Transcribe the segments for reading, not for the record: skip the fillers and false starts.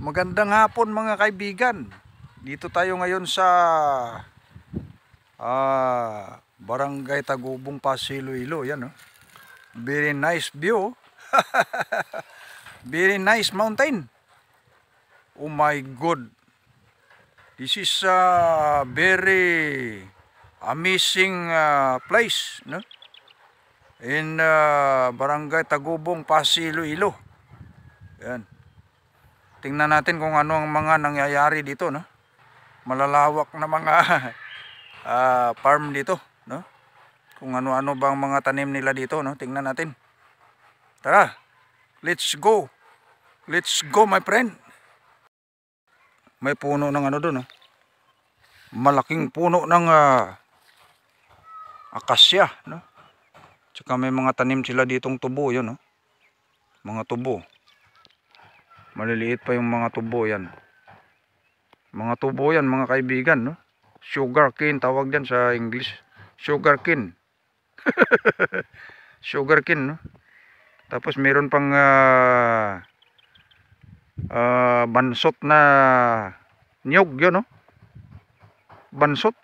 Magandang hapon mga kaibigan. Dito tayo ngayon sa Barangay Tagubong, Pasiloilo. Yan, oh. Very nice view. Very nice mountain. Oh my God. This is a very amazing place, no? In Barangay Tagubong, Pasiloilo. Yan. Tingnan natin kung ano ang mga nangyayari dito, no? Malalawak na mga farm dito, no? Kung ano-ano bang mga tanim nila dito, no? Tingnan natin. Tara. Let's go. Let's go, my friend. May puno ng ano doon, no? Malaking puno ng akasya, no? Tsaka may mga tanim sila ditong tubo, yun, no? Mga tubo. Maliliit pa yung mga tubo yan. Mga tubo yan mga kaibigan, no? Sugar cane tawag yan sa English. Sugar cane. Sugar cane, no? Tapos meron pang bansot na niyog yun, no? Bansot.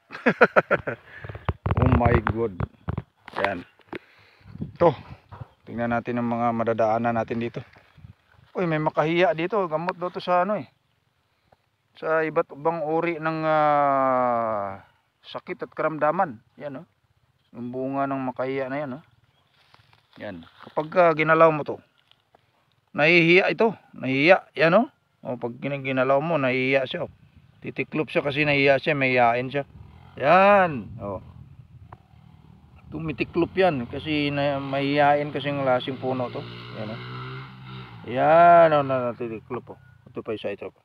Oh my God. Yan. Ito. Tingnan natin ang mga madadaanan natin dito. Uy, may makahiya dito. Gamot daw to sa ano eh. Sa iba't ibang uri ng sakit at karamdaman. Yan, no? Yung bunga ng makahiya na yan, no? Yan. Kapag ginalaw mo to, nahihiya ito. Nahihiya. Yan, no? O pag ginalaw mo, nahihiya siya. O. Titiklop siya kasi nahihiya siya. May hiyain siya. Yan. O. Tumitiklop yan. Kasi mahihiyain kasi yung lasing puno to. Yan, no? Yan, o, natitiklop po. Ito pa isa ito.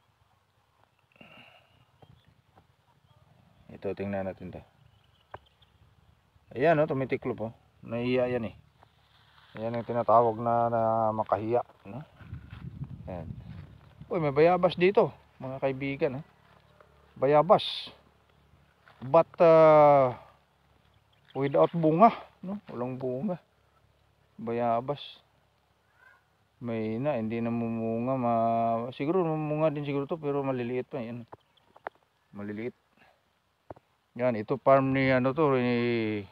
Ito, tingnan natin to. Ayan, o, tumitiklop po. Nahiya yan eh. Ayan ang tinatawag na makahiya, no? Ayan. Uy, may bayabas dito, mga kaibigan, eh. Bayabas. But without bunga, no? Walang bunga. Bayabas. May hindi namumunga, siguro namumunga din siguro to pero maliliit pa yan. Maliliit. Yan, ito farm ni ano to ni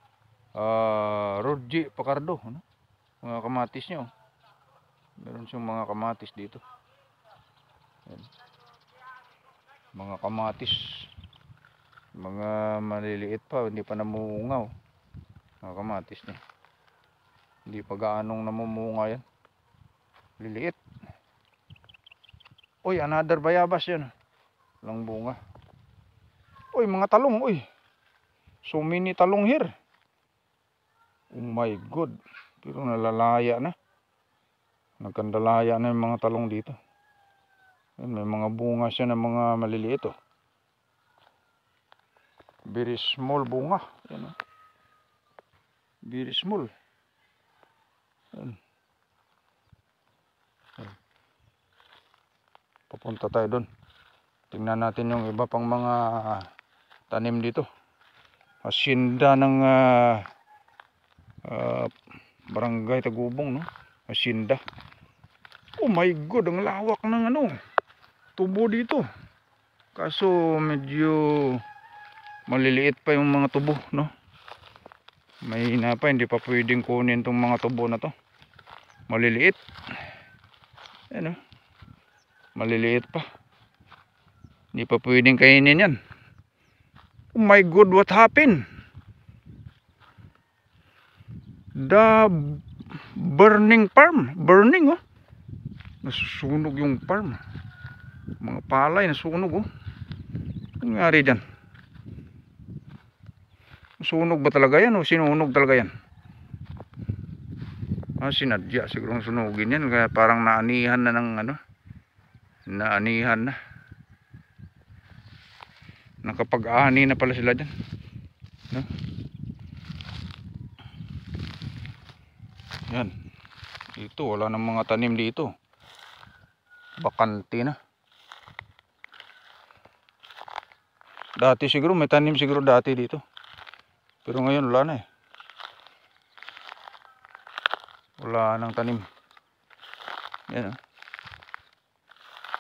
Rodji Pacardo, ano? Mga kamatis niyo. Meron siyang mga kamatis dito. Yan. Mga kamatis. Mga maliliit pa, hindi pa namumunga, oh. Mga kamatis niya. Hindi pa gaanong namumunga yan. Liliit. Uy, another bayabas yan. Walang bunga. Uy, mga talong, uy. So many talong here. Oh my God. Pero nalalaya na. Nagkandalaya na yung mga talong dito. May mga bunga siya ng mga maliliit, oh. Very small bunga. Yan, oh. Very small. Yan. Papunta tayo doon. Tingnan natin yung iba pang mga tanim dito. Hacienda ng Barangay Tagubong, no? Hacienda. Oh my God, ang lawak ng ano, tubo dito. Kaso medyo maliliit pa yung mga tubo, no? Mahina pa, hindi pa pwedeng kunin tong mga tubo na to. Maliliit. Ano? Maliliit pa. Hindi pa pwedeng kainin yan. Oh my God, what happened? The burning farm. Burning, oh. Nasusunog yung farm. Mga palay nasunog, oh. Ano nangyari dyan? Sunog ba talaga yan o sinunog talaga yan? Sinadya siguro sunugin yan. Kaya parang naanihan na ng ano. Naanihan na. Nakapag-ani na pala sila dyan, no? Yan. Dito wala nang mga tanim dito. Bakante na. Dati siguro may tanim siguro dati dito. Pero ngayon wala na eh. Wala nang tanim. Yan, oh.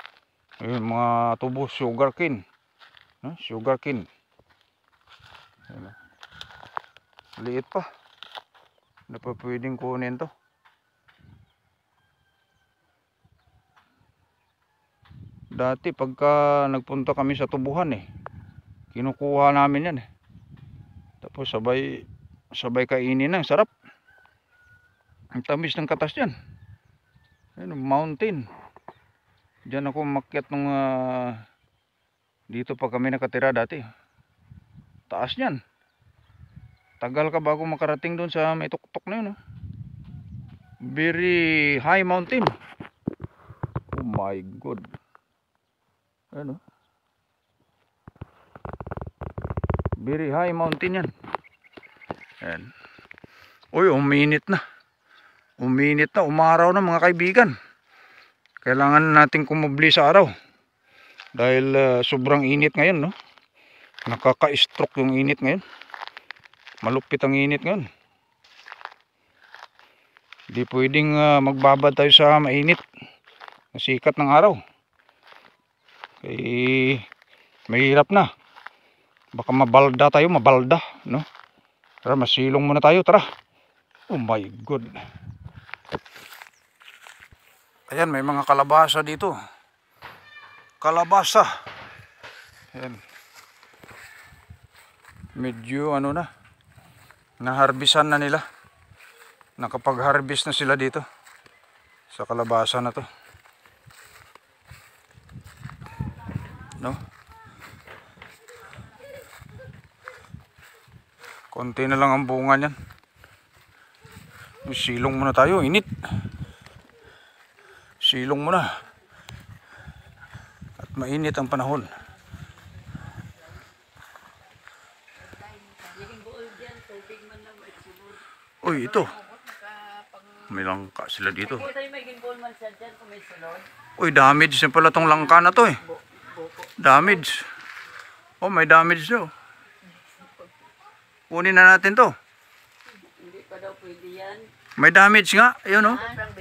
Ayun, mga tubo, sugarcane. Sugarcane. Ayun, liit pa. Hindi pa pwedeng kunin to. Dati pagka nagpunta kami sa tubuhan kinukuha namin yan Tapos sabay kainin ng sarap. Ang tamis ng katas yan. Ayun, mountain. Diyan ako umakyat nung dito pa kami nakatira dati. Taas niyan. Tagal ka bago makarating doon sa may tuktok na yun. Very high mountain. Oh my god. Ano? Very high mountain yan. Ayan. Uy, uminit na. Uminit na, umaraw na mga kaibigan. Kailangan natin kumubli sa araw. Dahil sobrang init ngayon, no? Nakaka-stroke yung init ngayon. Malupit ang init ngayon. Hindi pwedeng magbabad tayo sa mainit. Sikat ng araw. Mahirap na. Baka mabalda tayo, no? Tara, masilong muna tayo, tara. Oh my god. Ayan, may mga kalabasa dito. Kalabasa. Ayan. Medyo naharbisan na nila. Nakapag-harvest na sila dito. Sa kalabasa na to. No? Konti na lang ang bunga niyan. Silong muna tayo, init. Silong muna. At mainit ang panahon. Uy, ito. May langka sila dito. Uy, damage na pala tong langka na to Damage. Oh, may damage daw. Kunin na natin to. Hindi pa daw pwede yan. May damage nga. Ayun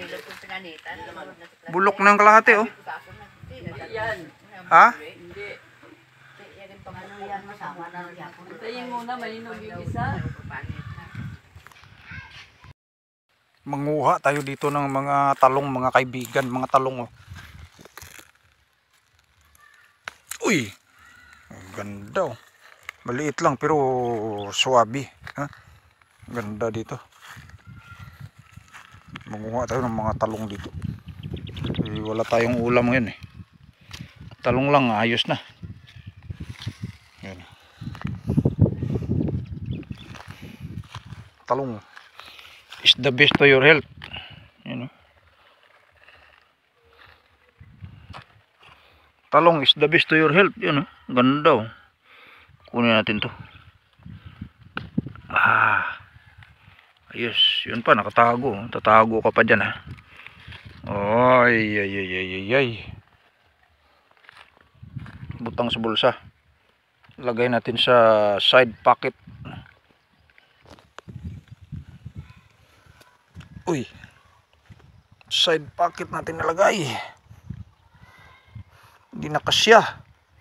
Bulok ng kalahati Yan. Ha? Hindi. Hintayin muna, mahinog yung isa. Manguha tayo dito ng mga talong, mga kaibigan, mga talong. Uy, ang ganda Maliit lang pero suwabe. Ganda dito. Manguha tayo ng mga talong dito. Wala tayong ulam ngayon Talong lang, ayos na. Yan. Talong is the best to your health. Talong is the best to your health. Ganda Kunin natin to. Ayos. Yun pa, nakatago. Tatago ka pa dyan Ay. Butang sa bulsa. Lagay natin sa side pocket. Uy. Side pocket natin nalagay. Hindi na kasya.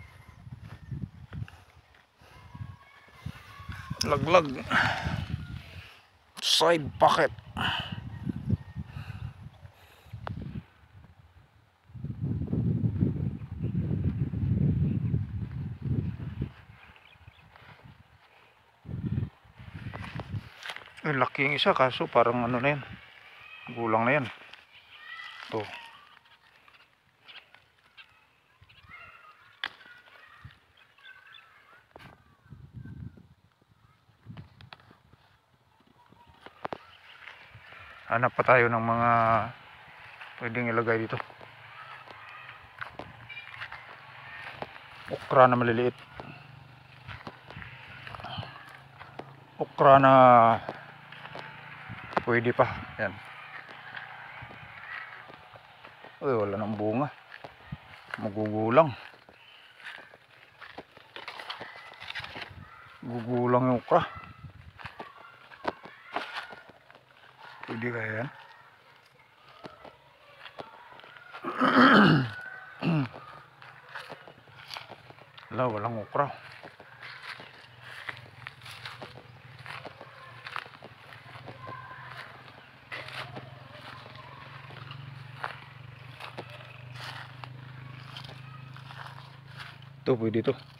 Laglag. Side pocket. Laki yung isa kaso parang na yan. Gulang na yan. Ito. Hanap pa tayo ng mga pwedeng ilagay dito. Okra na maliliit. Okra na pwede pa. Yan. Uy, wala nang bunga. Magugulang. Gugulang yung okra. Pwede kaya yan? Wala, walang okra. Ito, pwede ito.